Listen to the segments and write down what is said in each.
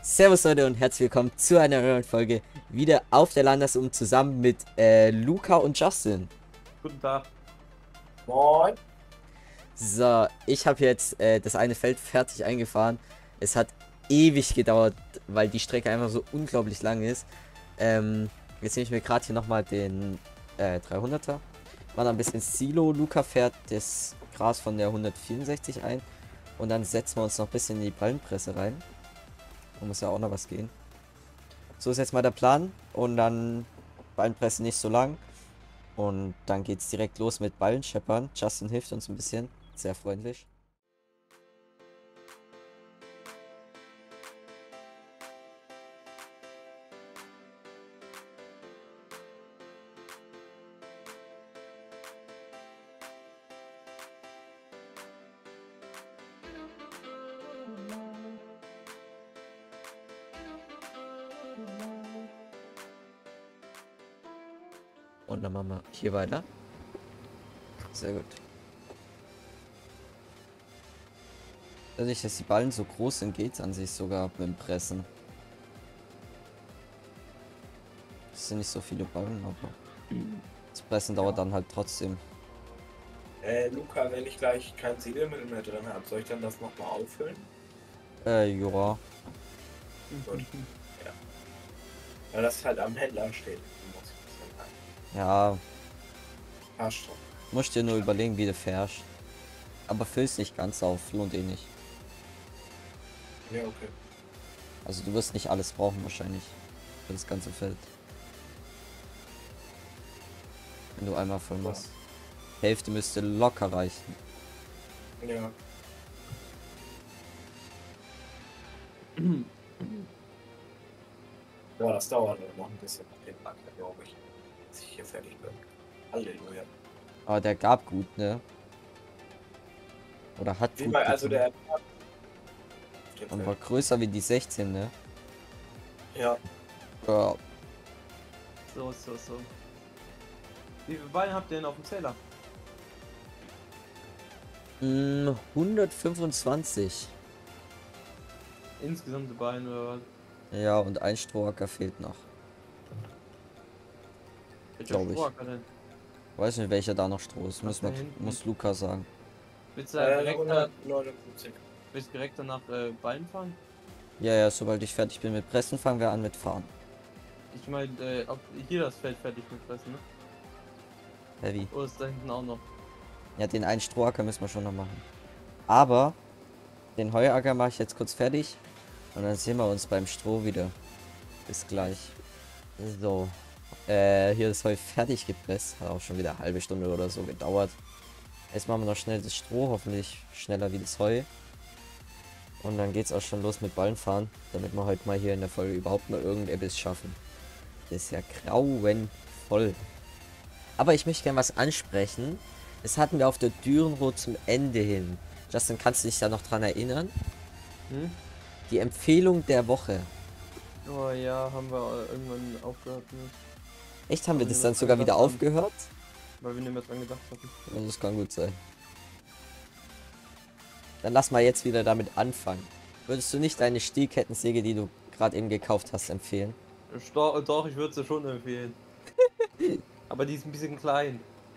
Servus Leute und herzlich willkommen zu einer neuen Folge wieder auf der Landesum zusammen mit Luca und Justin. Guten Tag. Moin. So, ich habe jetzt das eine Feld fertig eingefahren. Es hat ewig gedauert, weil die Strecke einfach so unglaublich lang ist. Jetzt nehme ich mir gerade hier nochmal den 300er. Mal ein bisschen Silo. Luca fährt das Gras von der 164 ein. Und dann setzen wir uns noch ein bisschen in die Ballenpresse rein. Da muss ja auch noch was gehen. So ist jetzt mal der Plan. Und dann Ballenpresse nicht so lang. Und dann geht's direkt los mit Ballenscheppern. Justin hilft uns ein bisschen. Sehr freundlich. Und dann machen wir hier weiter. Sehr gut. Dadurch, dass die Ballen so groß sind, geht's an sich sogar mit dem Pressen. Das sind nicht so viele Ballen, aber das Pressen dauert dann halt trotzdem. Luca, wenn ich gleich kein Zielmittel mehr drin habe, soll ich dann das nochmal auffüllen? Ja. Gut. Ja. Weil das halt am Händler steht. Ja, Passt schon. musst dir nur überlegen, wie du fährst. Aber füllst nicht ganz auf, lohnt eh nicht. Ja, okay. Also du wirst nicht alles brauchen wahrscheinlich für das ganze Feld. Wenn du einmal voll machst. Hälfte müsste locker reichen. Ja. Boah, das dauert noch ein bisschen auf den Markt, glaube ich. Bis ich hier fertig bin. Halleluja. Aber der gab gut, ne? Oder hat Wie gut mal, also getan. der. Und war größer wie die 16, ne? Ja. Ja. So. Wie viele Ballen habt ihr denn auf dem Zähler? 125. Insgesamt Ballen oder was? Ja, und ein Strohacker fehlt noch. Welcher Glaub ich. Strohacker denn? Weiß nicht, welcher da noch Stroh ist. Was da hinten? Muss Luca sagen. Willst du da direkt, 159. willst du direkt danach Ballen fahren? Ja, sobald ich fertig bin mit Pressen, fangen wir an mit Fahren. Ich meine, ob hier das Feld fertig mit Fressen, ne? Heavy. Oder ist da hinten auch noch? Ja, den einen Strohacker müssen wir schon noch machen. Aber den Heuacker mache ich jetzt kurz fertig. Und dann sehen wir uns beim Stroh wieder. Bis gleich. So. Hier ist Heu fertig gepresst. Hat auch schon wieder eine halbe Stunde oder so gedauert. Jetzt machen wir noch schnell das Stroh. Hoffentlich schneller wie das Heu. Und dann geht's auch schon los mit Ballenfahren. Damit wir heute mal hier in der Folge überhaupt mal irgendetwas schaffen. Das ist ja grauenvoll. Aber ich möchte gerne was ansprechen. Das hatten wir auf der Dürenrot zum Ende hin. Justin, kannst du dich da noch dran erinnern? Hm? Die Empfehlung der Woche. Oh ja, haben wir irgendwann aufgehört, ne? Echt, haben wir Aber das wir dann müssen sogar wieder das dann- aufgehört? Weil wir nicht mehr dran gedacht hatten. Ja, das kann gut sein. Dann lass mal jetzt wieder damit anfangen. Würdest du nicht deine Stielkettensäge, die du gerade eben gekauft hast, empfehlen? Doch, ich würde sie schon empfehlen. Aber die ist ein bisschen klein.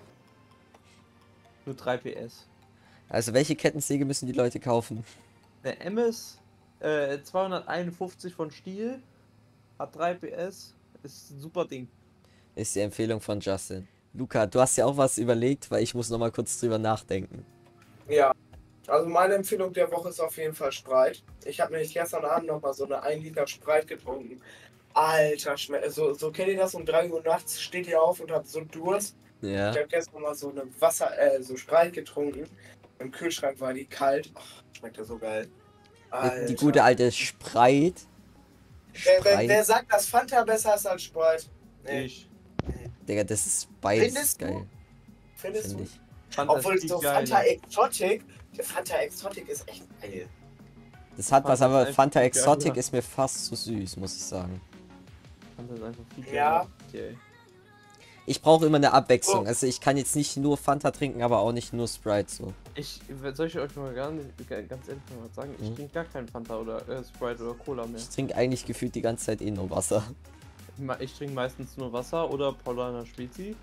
Nur 3 PS. Also welche Kettensäge müssen die Leute kaufen? Der MS 251 von Stihl hat 3 PS. Ist ein super Ding. Ist die Empfehlung von Justin. Luca, du hast ja auch was überlegt, weil ich muss noch mal kurz drüber nachdenken. Ja. Also meine Empfehlung der Woche ist auf jeden Fall Sprite. Ich habe nämlich gestern Abend noch mal so eine 1 Liter Sprite getrunken. Alter, so kennt ihr das? Um 3 Uhr nachts steht ihr auf und habt so Durst. Ja. Ich habe gestern mal so eine so Sprite getrunken. Im Kühlschrank war die kalt. Ach, schmeckt ja so geil. Alter. Die gute alte Sprite. Wer sagt, dass Fanta besser ist als Sprite? Nee. Ich Digga, das ist beides Findest du? geil, Findest finde du? ich. fand Obwohl das so geil, Fanta ne? Exotic, Fanta Exotic ist echt geil. Das hat was, Fanta ist aber einfach Fanta viel Exotic geiler. ist mir fast zu süß, muss ich sagen. Fand das einfach viel Ja. geiler. Okay. Ich brauche immer eine Abwechslung. Oh. Also ich kann jetzt nicht nur Fanta trinken, aber auch nicht nur Sprite so. Soll ich euch mal ganz ehrlich mal was sagen? Ich Mhm. trinke gar keinen Fanta oder Sprite oder Cola mehr. Ich trinke eigentlich gefühlt die ganze Zeit eh nur Wasser. Ich trinke meistens nur Wasser oder Paulaner Spezi.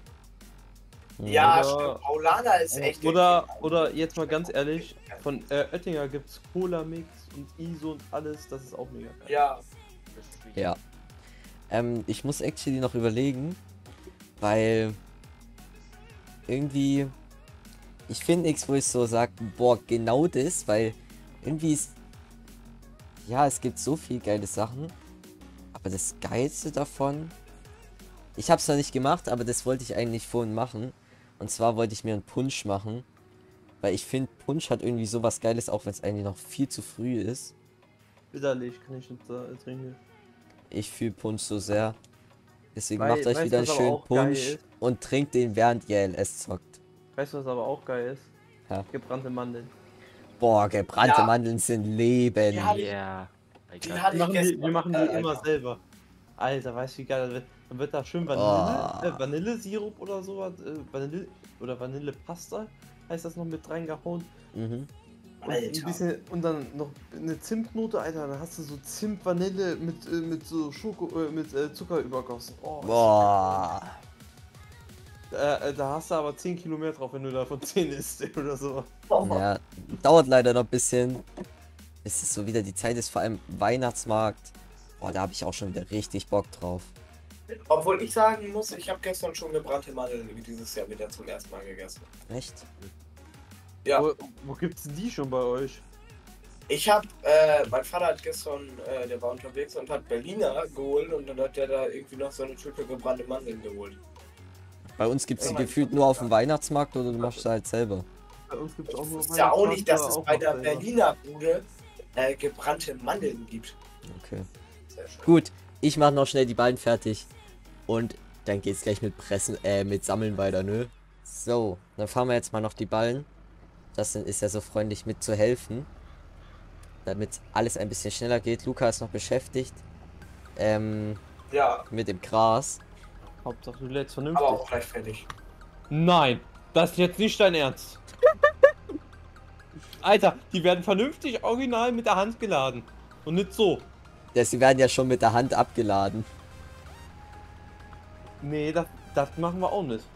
Ja, Oder- stimmt. Paulaner ist echt. Oder jetzt mal ganz ehrlich, von Oettinger gibt's Cola Mix und ISO und alles, das ist auch mega geil. Ja. Ja. Ich muss actually noch überlegen, weil irgendwie ich finde nichts, wo ich so sage, boah, genau das, weil irgendwie ist ja, es gibt so viel geile Sachen, aber das Geilste davon, ich habe es noch nicht gemacht, aber das wollte ich eigentlich vorhin machen, und zwar wollte ich mir einen Punsch machen, weil ich finde, Punsch hat irgendwie sowas Geiles, auch wenn es eigentlich noch viel zu früh ist. Widerlich kann ich nicht trinken. Ich fühle Punsch so sehr. Deswegen Weil- macht euch weißt wieder du, einen was aber schönen auch geil Punsch ist? und trinkt den, während ihr LS zockt. Weißt du, was aber auch geil ist? Ja. Gebrannte Mandeln. Boah, gebrannte Ja. Mandeln sind Leben. Ja, Yeah. Die hatte ich gestern. Wir machen die immer Alter. selber. Alter, weißt du, wie geil das wird? Dann wird da schön Oh. Vanillesirup oder sowas, Vanillepasta heißt das noch mit reingehauen. Mhm. Und ein Alter. bisschen, und dann noch eine Zimtnote, Alter, dann hast du so Zimt, Vanille mit so Zucker übergossen. Oh, Boah. da hast du aber 10 Kilo mehr drauf, wenn du davon 10 isst oder so. Ja, dauert leider noch ein bisschen. Bis es so wieder die Zeit ist, vor allem Weihnachtsmarkt. Boah, da habe ich auch schon wieder richtig Bock drauf. Obwohl ich sagen muss, ich habe gestern schon gebrannte Mandeln dieses Jahr wieder zum ersten Mal gegessen. Echt? Ja. Wo gibt's denn die schon bei euch? Ich habe, mein Vater hat gestern, der war unterwegs und hat Berliner geholt und dann hat der da irgendwie noch so eine Tüte gebrannte Mandeln geholt. Bei uns gibt es die Ja, gefühlt nur auf dem Weihnachtsmarkt oder du machst sie halt selber. Bei uns gibt's auch nur Es ist ja auch nicht, dass es auch bei noch der selber. Berliner Bude gebrannte Mandeln gibt. Okay. Sehr schön. Gut, ich mache noch schnell die Ballen fertig. Und dann geht's gleich mit mit Sammeln weiter, ne? So, dann fahren wir jetzt mal noch die Ballen. Das ist ja so freundlich mitzuhelfen. Damit alles ein bisschen schneller geht. Luca ist noch beschäftigt. Ja, Mit dem Gras. Hauptsache du lädst aber vernünftig. auch gleich fertig. Nein, das ist jetzt nicht dein Ernst. Alter, die werden vernünftig original mit der Hand geladen. Und nicht so. Sie werden ja schon mit der Hand abgeladen. Nee, das machen wir auch nicht.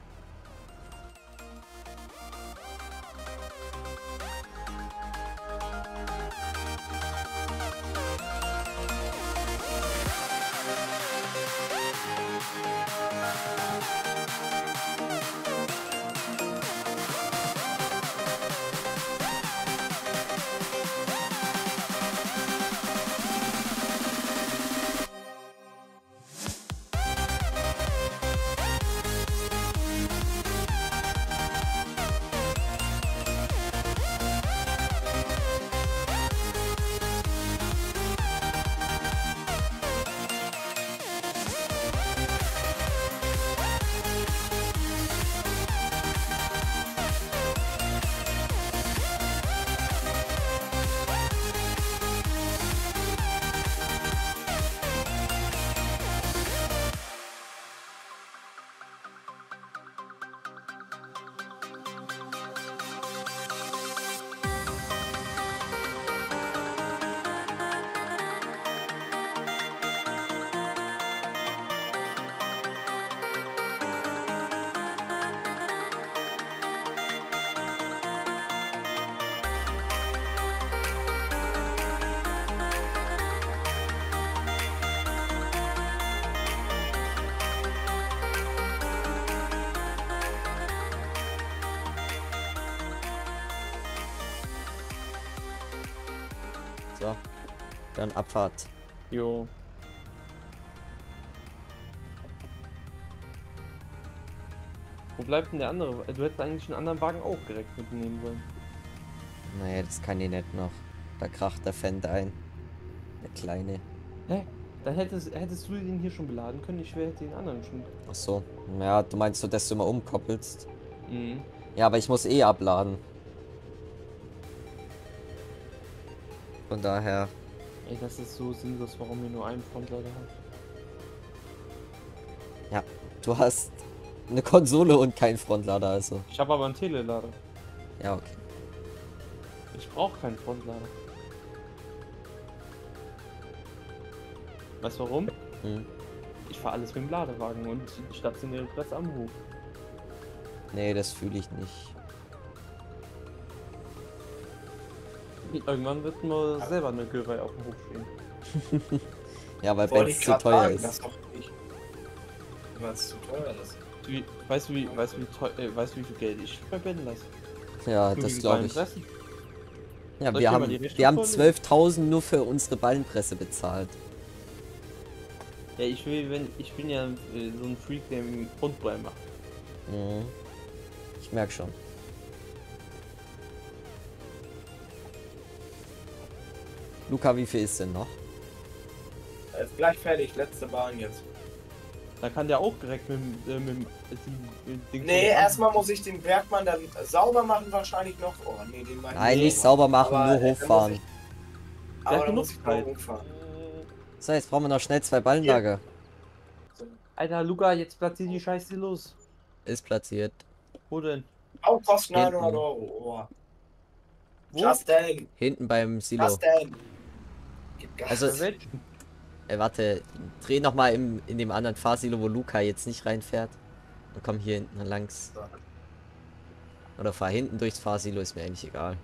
So, dann Abfahrt. Jo. Wo bleibt denn der andere? Du hättest eigentlich einen anderen Wagen auch direkt mitnehmen sollen. Naja, das kann die nicht noch. Da kracht der Fendt ein. Der kleine. Hä? Dann hättest du den hier schon beladen können, ich hätte den anderen schon. Ach so. Ja, du meinst so, dass du immer umkoppelst. Mhm. Ja, aber ich muss eh abladen. Von daher. Ey, das ist so sinnlos, warum wir nur einen Frontlader haben. Ja, du hast eine Konsole und keinen Frontlader, also. Ich habe aber einen Telelader. Ja, okay. brauche keinen Frontlader. Weißt du warum? Hm. Ich fahre alles mit dem Ladewagen und die stationäre Platz am Hof. Nee, das fühle ich nicht. Irgendwann wird nur selber eine Gürei auf dem Hof stehen. Ja, weil Wollte Benz ich zu grad teuer sagen, ist. das doch nicht. Weil es zu teuer ist. Weißt du, wie viel Geld ich bei Ben lasse? Ja, Für das die glaube ich. Ballenpressen? Ja, Soll wir ich dir mal haben, die Rechnung wir haben vorlesen? 12.000 nur für unsere Ballenpresse bezahlt. Ja, ich bin ja so ein Freak, der im Rundbrei macht. Mhm. Ich merke schon. Luca, wie viel ist denn noch? Ist gleich fertig, letzte Bahn jetzt. Da kann der auch direkt mit dem Ding. Nee, erstmal muss ich den Bergmann dann sauber machen wahrscheinlich noch. Oh nee, den meine ich Nein, nicht sauber machen, Aber, nur da muss hochfahren. ich- Der Aber hat da muss genug ich nur Zeit. hochfahren. So, jetzt brauchen wir noch schnell 2 Ballenlager. Alter, Luca, jetzt platziert die Scheiße los. Ist platziert. Wo denn? Auch kostet Hinten. 900 Euro. Oh. Wo? Justin, Hinten beim Silo. Justin. Gib Gas. Also- Bei welchem? Warte, dreh nochmal in dem anderen Fahrsilo, wo Luca jetzt nicht reinfährt. Und komm hier hinten langs. Oder fahr hinten durchs Fahrsilo, ist mir eigentlich egal.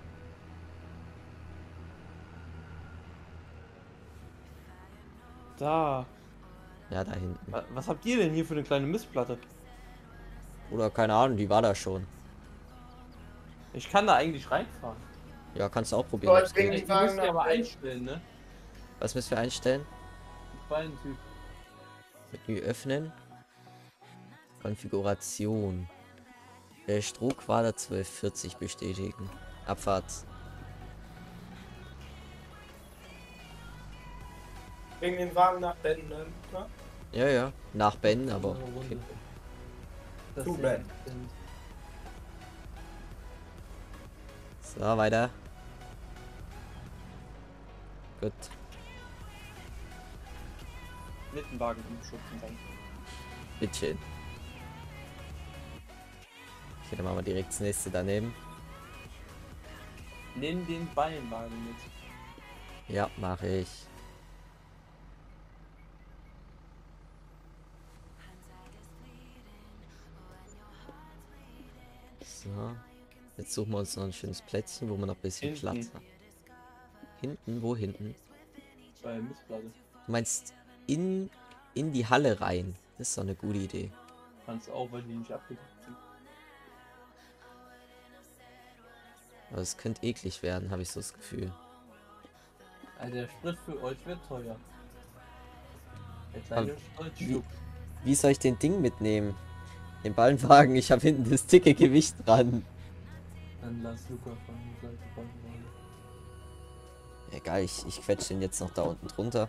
Da. Ja, da hinten. Was habt ihr denn hier für eine kleine Mistplatte? Oder keine Ahnung, die war da schon. Ich kann da eigentlich reinfahren. Ja, kannst du auch probieren. Leute, ob's bring geht. die Du musst Wagen die aber nach einstellen, ne? Was müssen wir einstellen? Typ. Menü öffnen. Konfiguration. Strohquader 1240 bestätigen. Abfahrt. Bring den Wagen nach Ben, ne? Na? Ja, ja. Nach Ben, aber. Okay. Das Du, ist Ben. So, weiter. Gut. mit dem Wagen umschubsen dann. Bitteschön. Okay, dann machen wir direkt das nächste daneben. Nimm den Ballenwagen mit. Ja, mache ich. So. Jetzt suchen wir uns noch ein schönes Plätzchen, wo wir noch ein bisschen Hinten. Platz haben. Hinten? Wo hinten? Bei Mistplatte. Du meinst in die Halle rein. Das ist doch eine gute Idee. Kannst auch, weil die nicht abgedeckt sind. Aber es könnte eklig werden, habe ich so das Gefühl. Also der Sprit für euch wird teuer. Der kleine Spritschub. Wie soll ich den Ding mitnehmen? Den Ballenwagen, ich habe hinten das dicke Gewicht dran. Dann lass Luca von der Seite Ballenwagen. Egal, ich quetsche den jetzt noch da unten drunter.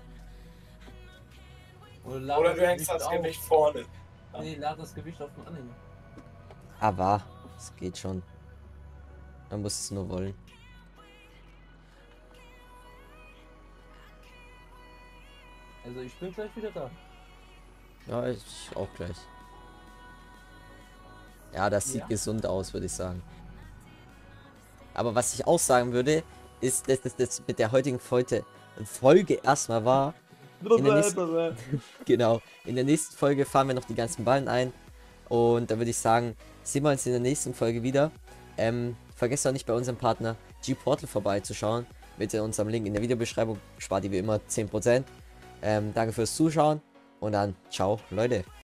lad Oder du das hängst das auf. Gewicht vorne. Nee, lad das Gewicht auf den Anhänger. Aber es geht schon. Man muss es nur wollen. Also ich bin gleich wieder da. Ja, ich auch gleich. Ja, das sieht Ja. gesund aus, würde ich sagen. Aber was ich auch sagen würde, ist, dass das mit der heutigen Folge erstmal war. In der nächsten, genau. In der nächsten Folge fahren wir noch die ganzen Ballen ein. Und da würde ich sagen, sehen wir uns in der nächsten Folge wieder. Vergesst auch nicht bei unserem Partner G-Portal vorbeizuschauen. Mit unserem Link in der Videobeschreibung spart ihr wie immer 10%. Danke fürs Zuschauen und dann ciao, Leute.